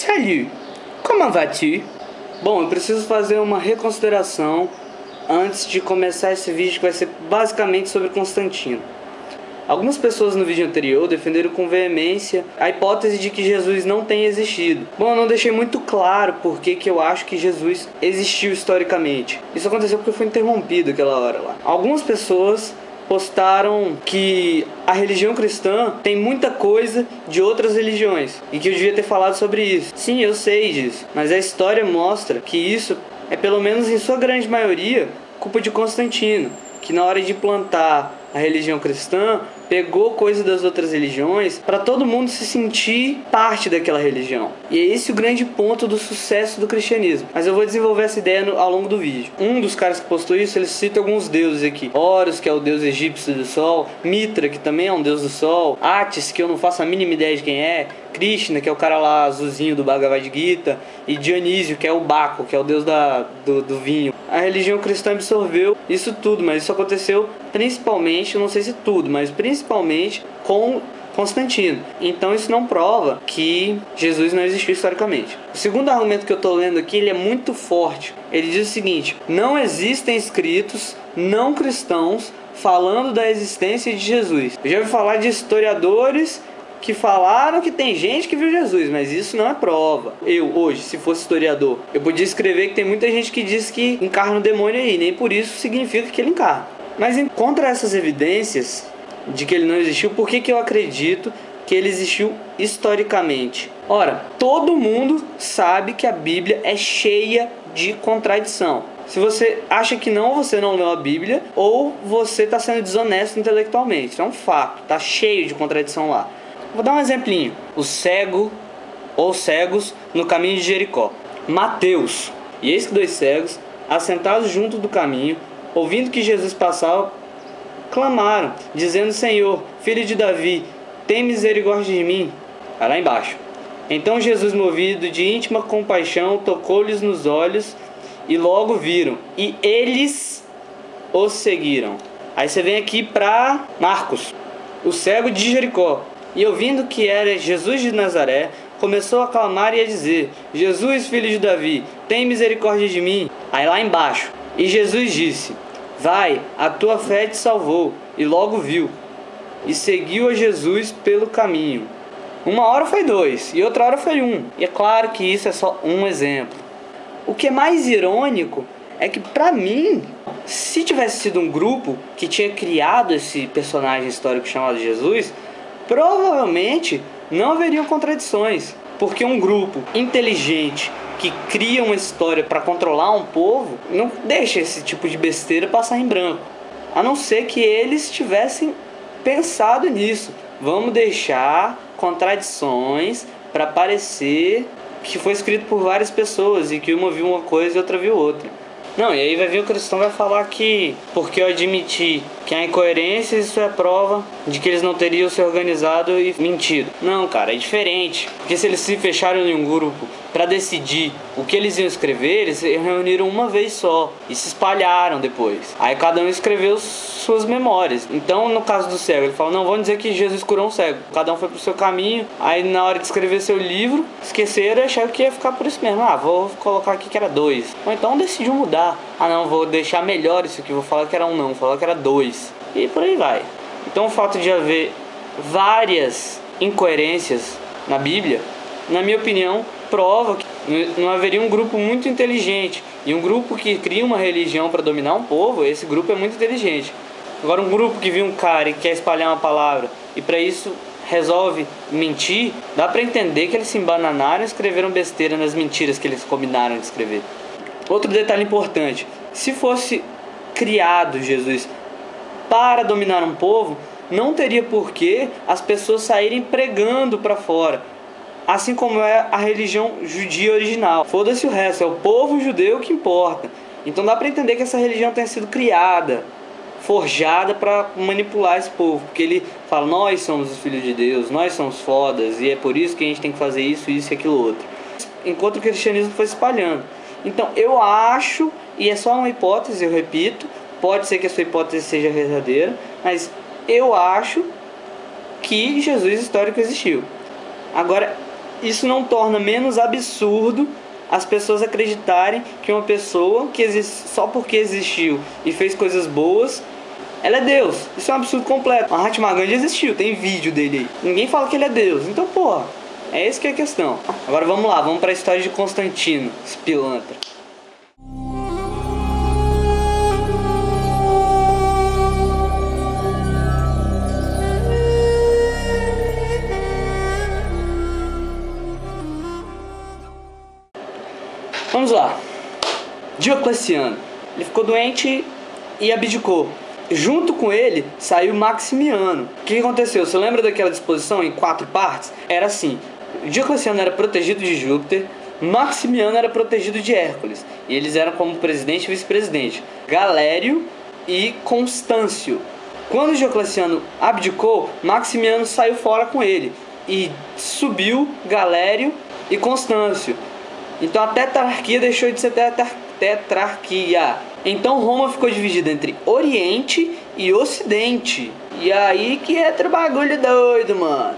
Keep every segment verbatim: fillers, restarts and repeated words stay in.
Salut, comment vas-tu? Bom, eu preciso fazer uma reconsideração antes de começar esse vídeo, que vai ser basicamente sobre Constantino. Algumas pessoas no vídeo anterior defenderam com veemência a hipótese de que Jesus não tenha existido. Bom, eu não deixei muito claro porque que eu acho que Jesus existiu historicamente. Isso aconteceu porque foi interrompido aquela hora lá. Algumas pessoas postaram que a religião cristã tem muita coisa de outras religiões e que eu devia ter falado sobre isso. Sim, eu sei disso, mas a história mostra que isso é, pelo menos em sua grande maioria, culpa de Constantino, que na hora de implantar a religião cristã pegou coisa das outras religiões para todo mundo se sentir parte daquela religião. E é esse o grande ponto do sucesso do cristianismo. Mas eu vou desenvolver essa ideia no, ao longo do vídeo. Um dos caras que postou isso, ele cita alguns deuses aqui. Horus, que é o deus egípcio do sol. Mitra, que também é um deus do sol. Attis, que eu não faço a mínima ideia de quem é. Krishna, que é o cara lá azulzinho do Bhagavad Gita. E Dionísio, que é o Baco, que é o deus da, do, do vinho. A religião cristã absorveu isso tudo, mas isso aconteceu principalmente, eu não sei se tudo, mas principalmente com Constantino. Então isso não prova que Jesus não existiu historicamente. O segundo argumento que eu estou lendo aqui, ele é muito forte. Ele diz o seguinte: não existem escritos não cristãos falando da existência de Jesus. Eu já ouvi falar de historiadores que falaram que tem gente que viu Jesus, mas isso não é prova. Eu, hoje, se fosse historiador, eu podia escrever que tem muita gente que diz que encarna o demônio aí, nem por isso significa que ele encarna. Mas contra essas evidências de que ele não existiu, por que que eu acredito que ele existiu historicamente? Ora, todo mundo sabe que a Bíblia é cheia de contradição. Se você acha que não, você não leu a Bíblia, ou você está sendo desonesto intelectualmente. Isso é um fato, está cheio de contradição lá. Vou dar um exemplinho. O cego ou cegos no caminho de Jericó. Mateus. E eis que dois cegos, assentados junto do caminho, ouvindo que Jesus passava, clamaram, dizendo: Senhor, filho de Davi, tem misericórdia de mim. Vai lá embaixo. Então Jesus, movido de íntima compaixão, tocou-lhes nos olhos e logo viram. E eles os seguiram. Aí você vem aqui para Marcos. O cego de Jericó. E ouvindo que era Jesus de Nazaré, começou a clamar e a dizer: Jesus, filho de Davi, tem misericórdia de mim. Aí lá embaixo. E Jesus disse: vai, a tua fé te salvou. E logo viu. E seguiu a Jesus pelo caminho. Uma hora foi dois, e outra hora foi um. E é claro que isso é só um exemplo. O que é mais irônico é que, pra mim, se tivesse sido um grupo que tinha criado esse personagem histórico chamado Jesus, provavelmente não haveriam contradições, porque um grupo inteligente que cria uma história para controlar um povo não deixa esse tipo de besteira passar em branco, a não ser que eles tivessem pensado nisso. Vamos deixar contradições para parecer que foi escrito por várias pessoas e que uma viu uma coisa e outra viu outra. Não, e aí vai vir o cristão e vai falar que porque eu admiti que há incoerência, isso é prova de que eles não teriam se organizado e mentido. Não, cara, é diferente. Porque se eles se fecharam em um grupo para decidir o que eles iam escrever, eles se reuniram uma vez só e se espalharam depois. Aí cada um escreveu suas memórias. Então, no caso do cego, ele fala: não, vamos dizer que Jesus curou um cego. Cada um foi pro seu caminho. Aí na hora de escrever seu livro, esqueceram e acharam que ia ficar por isso mesmo. Ah, vou colocar aqui que era dois. Ou então decidiu mudar. Ah não, vou deixar melhor isso aqui, vou falar que era um não, vou falar que era dois. E por aí vai. Então o fato de haver várias incoerências na Bíblia, na minha opinião, prova que não haveria um grupo muito inteligente. E um grupo que cria uma religião para dominar um povo, esse grupo é muito inteligente. Agora um grupo que viu um cara e quer espalhar uma palavra e para isso resolve mentir, dá para entender que eles se embananaram e escreveram besteira nas mentiras que eles combinaram de escrever. Outro detalhe importante: se fosse criado Jesus para dominar um povo, não teria por que as pessoas saírem pregando para fora, assim como é a religião judia original. Foda-se o resto, é o povo judeu que importa. Então dá para entender que essa religião tenha sido criada, forjada para manipular esse povo, porque ele fala: nós somos os filhos de Deus, nós somos fodas, e é por isso que a gente tem que fazer isso, isso e aquilo outro. Enquanto o cristianismo foi se espalhando. Então eu acho, e é só uma hipótese, eu repito, pode ser que a sua hipótese seja verdadeira, mas eu acho que Jesus histórico existiu. Agora, isso não torna menos absurdo as pessoas acreditarem que uma pessoa que existe só porque existiu e fez coisas boas, ela é Deus. Isso é um absurdo completo. Mahatma Gandhi existiu, tem vídeo dele aí. Ninguém fala que ele é Deus. Então, porra, é esse que é a questão. Agora vamos lá, vamos para a história de Constantino, esse pilantra. Vamos lá. Diocleciano. Ele ficou doente e abdicou. Junto com ele saiu Maximiano. O que aconteceu? Você lembra daquela disposição em quatro partes? Era assim: Diocleciano era protegido de Júpiter, Maximiano era protegido de Hércules, e eles eram como presidente e vice-presidente, Galério e Constâncio. Quando Diocleciano abdicou, Maximiano saiu fora com ele e subiu Galério e Constâncio. Então a tetrarquia deixou de ser tetra tetrarquia. Então Roma ficou dividida entre Oriente e Ocidente. E aí que entra o bagulho doido, mano.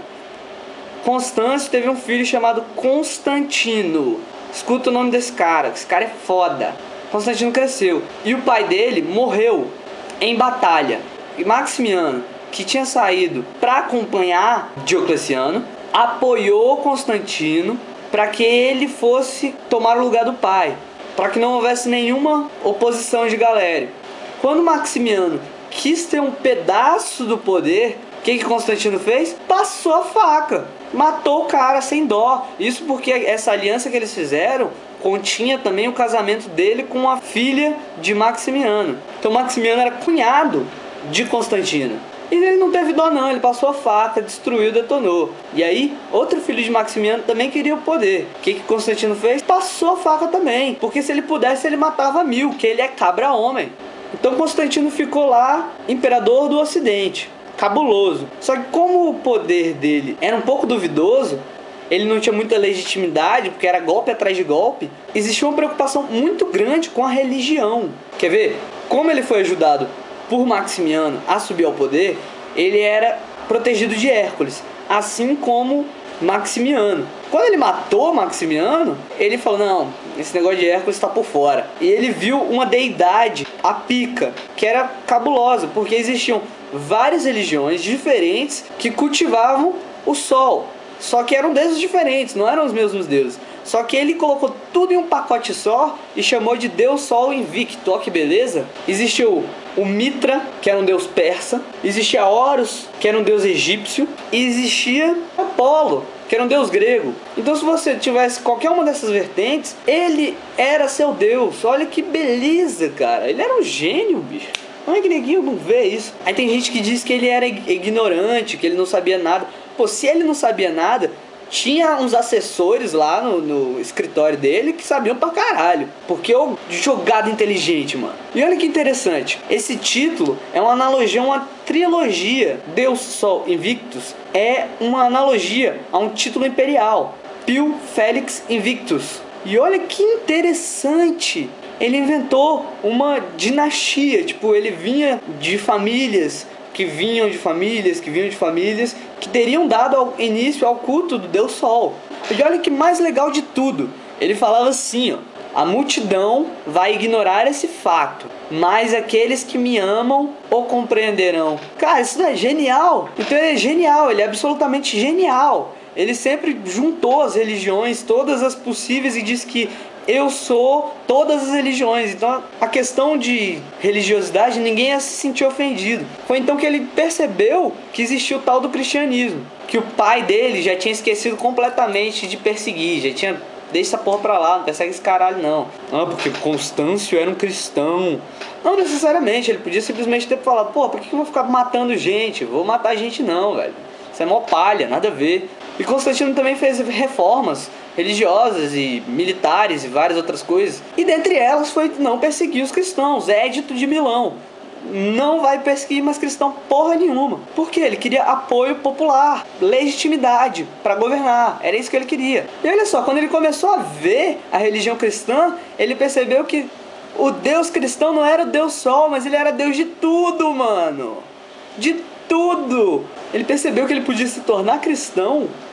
Constâncio teve um filho chamado Constantino. Escuta o nome desse cara, esse cara é foda. Constantino cresceu e o pai dele morreu em batalha. E Maximiano, que tinha saído para acompanhar Diocleciano, apoiou Constantino para que ele fosse tomar o lugar do pai, para que não houvesse nenhuma oposição de Galério. Quando Maximiano quis ter um pedaço do poder, o que, que Constantino fez? Passou a faca, matou o cara sem dó. Isso porque essa aliança que eles fizeram continha também o casamento dele com a filha de Maximiano. Então Maximiano era cunhado de Constantino. E ele não teve dó não, ele passou a faca, destruiu, detonou. E aí, outro filho de Maximiano também queria o poder. O que, que Constantino fez? Passou a faca também. Porque se ele pudesse, ele matava mil, que ele é cabra-homem. Então Constantino ficou lá, imperador do Ocidente. Cabuloso. Só que como o poder dele era um pouco duvidoso, ele não tinha muita legitimidade, porque era golpe atrás de golpe, existia uma preocupação muito grande com a religião. Quer ver? Como ele foi ajudado por Maximiano a subir ao poder, ele era protegido de Hércules, assim como Maximiano. Quando ele matou Maximiano, ele falou: não, esse negócio de Hércules está por fora. E ele viu uma deidade, a Pica, que era cabulosa, porque existiam várias religiões diferentes que cultivavam o sol, só que eram deuses diferentes, não eram os mesmos deuses. Só que ele colocou tudo em um pacote só e chamou de Deus Sol Invicto. Ó que beleza! Existiu o Mitra, que era um deus persa. Existia Horus, que era um deus egípcio. E existia Apolo, que era um deus grego. Então se você tivesse qualquer uma dessas vertentes, ele era seu deus. Olha que beleza, cara. Ele era um gênio, bicho. Como é que neguinho não vê isso? Aí tem gente que diz que ele era ignorante, que ele não sabia nada. Pô, se ele não sabia nada, tinha uns assessores lá no, no escritório dele que sabiam pra caralho. Porque é um jogado inteligente, mano. E olha que interessante. Esse título é uma analogia a uma trilogia. Deus Sol Invictus é uma analogia a um título imperial. Pio Félix Invictus. E olha que interessante. Ele inventou uma dinastia. Tipo, ele vinha de famílias que vinham de famílias, que vinham de famílias, que teriam dado ao início ao culto do Deus Sol. E olha que mais legal de tudo, ele falava assim, ó: a multidão vai ignorar esse fato, mas aqueles que me amam o compreenderão. Cara, isso é genial. Então ele é genial, ele é absolutamente genial. Ele sempre juntou as religiões, todas as possíveis, e disse que eu sou todas as religiões. Então a questão de religiosidade, ninguém ia se sentir ofendido. Foi então que ele percebeu que existia o tal do cristianismo, que o pai dele já tinha esquecido completamente de perseguir, já tinha: deixa essa porra pra lá, não persegue esse caralho não. Ah, porque Constâncio era um cristão. Não necessariamente, ele podia simplesmente ter falado: pô, por que eu vou ficar matando gente? Vou matar gente não, velho. Isso é mó palha, nada a ver. E Constantino também fez reformas religiosas e militares e várias outras coisas. E dentre elas foi não perseguir os cristãos. Édito de Milão: não vai perseguir mais cristão porra nenhuma. Por quê? Ele queria apoio popular, legitimidade para governar. Era isso que ele queria. E olha só, quando ele começou a ver a religião cristã, ele percebeu que o Deus cristão não era o Deus Sol, mas ele era Deus de tudo, mano. De tudo. Ele percebeu que ele podia se tornar cristão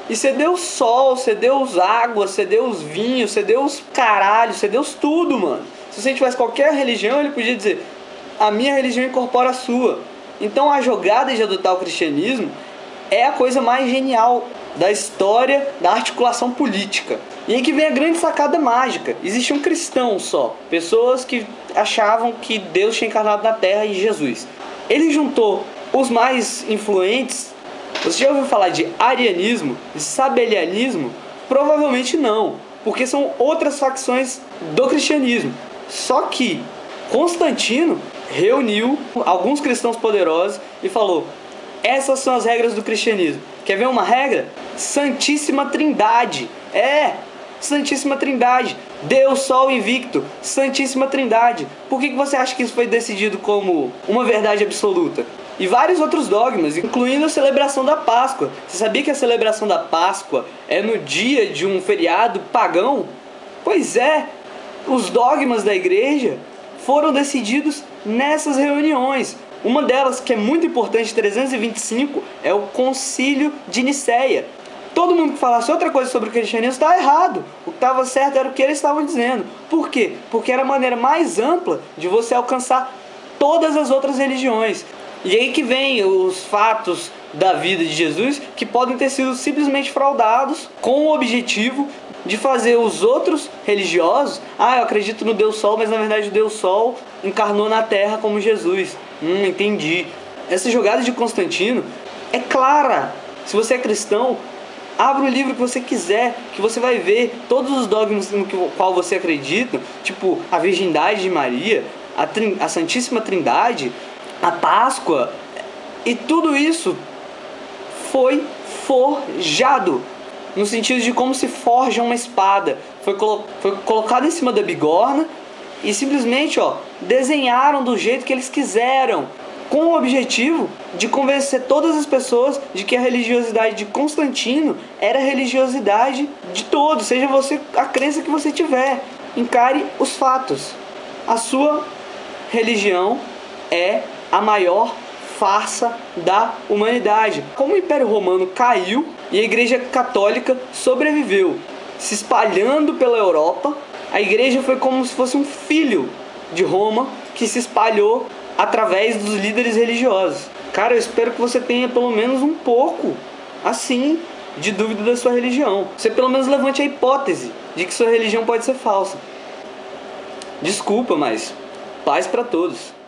E ser Deus sol, ser Deus água, ser Deus vinho, ser Deus caralho, ser Deus tudo, mano. Se você tivesse qualquer religião, ele podia dizer: a minha religião incorpora a sua. Então a jogada de adotar o cristianismo é a coisa mais genial da história da articulação política. E aí que vem a grande sacada mágica. Existia um cristão só, pessoas que achavam que Deus tinha encarnado na Terra em Jesus. Ele juntou os mais influentes. Você já ouviu falar de arianismo, de sabelianismo? Provavelmente não, porque são outras facções do cristianismo. Só que Constantino reuniu alguns cristãos poderosos e falou: essas são as regras do cristianismo. Quer ver uma regra? Santíssima Trindade. É, Santíssima Trindade. Deus Sol Invicto, Santíssima Trindade. Por que que você acha que isso foi decidido como uma verdade absoluta? E vários outros dogmas, incluindo a celebração da Páscoa. Você sabia que a celebração da Páscoa é no dia de um feriado pagão? Pois é, os dogmas da igreja foram decididos nessas reuniões. Uma delas, que é muito importante, trezentos e vinte e cinco, é o Concílio de Nicéia. Todo mundo que falasse outra coisa sobre o cristianismo estava errado. O que estava certo era o que eles estavam dizendo. Por quê? Porque era a maneira mais ampla de você alcançar todas as outras religiões. E aí que vem os fatos da vida de Jesus, que podem ter sido simplesmente fraudados com o objetivo de fazer os outros religiosos: ah, eu acredito no Deus Sol, mas na verdade o Deus Sol encarnou na Terra como Jesus. Hum, entendi. Essa jogada de Constantino é clara. Se você é cristão, abra o livro que você quiser, que você vai ver todos os dogmas no qual você acredita, tipo a virgindade de Maria, a, trin- a Santíssima Trindade, a Páscoa, e tudo isso foi forjado, no sentido de como se forja uma espada. Foi, colo- foi colocado em cima da bigorna e simplesmente ó, desenharam do jeito que eles quiseram, com o objetivo de convencer todas as pessoas de que a religiosidade de Constantino era a religiosidade de todos, seja você a crença que você tiver. Encare os fatos. A sua religião é a maior farsa da humanidade. Como o Império Romano caiu e a Igreja Católica sobreviveu, se espalhando pela Europa, a Igreja foi como se fosse um filho de Roma que se espalhou através dos líderes religiosos. Cara, eu espero que você tenha pelo menos um pouco, assim, de dúvida da sua religião. Você pelo menos levante a hipótese de que sua religião pode ser falsa. Desculpa, mas paz para todos.